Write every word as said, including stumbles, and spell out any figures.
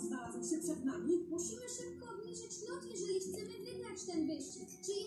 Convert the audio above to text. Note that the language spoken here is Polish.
znalazł się przed nami. Musimy szybko obniżyć lot, jeżeli chcemy wygrać ten wyścig. Czy